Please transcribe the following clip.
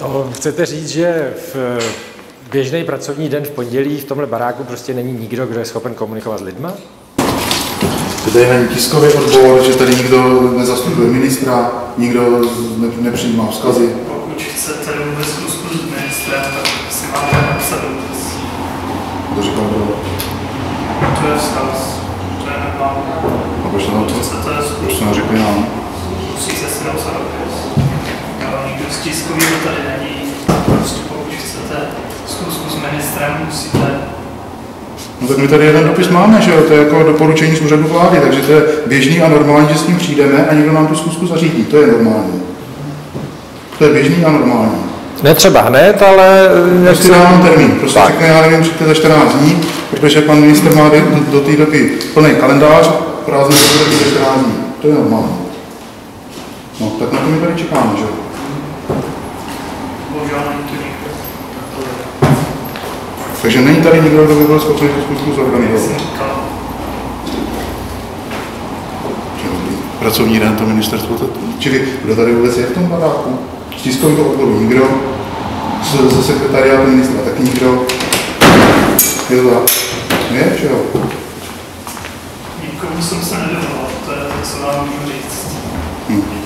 To chcete říct, že v běžný pracovní den v pondělí v tomhle baráku prostě není nikdo, kdo je schopen komunikovat s lidma? Že tady není tiskový odbor, že tady nikdo nezastupuje ministra, nikdo nepřijímá vzkazy. Pokud chcete vůbec zkusku s ministrem, tak si máte napsat dopis. To říkal kdo? To je vzkaz, to je normální. A proč to neřekli nám? Musíte si napsat dopis. Nikdo z tiskového tady není. Prostě pokud chcete zkusku s ministrem, musíte. No tak my tady jeden dopis máme, že jo, to je jako doporučení z úřadu vlády, takže to je běžný a normální, že s tím přijdeme a někdo nám tu zkusku zařídí, to je normální. To je běžný a normální. Ne třeba hned, ale... Prostě dávám termín, prostě řekne, já nevím, přijďte za 14 dní, protože pan ministr má do té doby plný kalendář, prázdné do za 14 dní, to je normální. No, tak na to my tady čekáme, že jo. Bohužel není to nikdo. Takže není tady nikdo, kdo by byl schopný tu zkusku zorganizovat. Pracovní den to ministerstvo, čili kdo tady vůbec je v tom baráku? Z tiskového odboru nikdo, ze sekretariátu ministra taky nikdo. Je to tak? Je, že jo? Nikomu jsem se nedovolal, to je to, co vám můžu říct.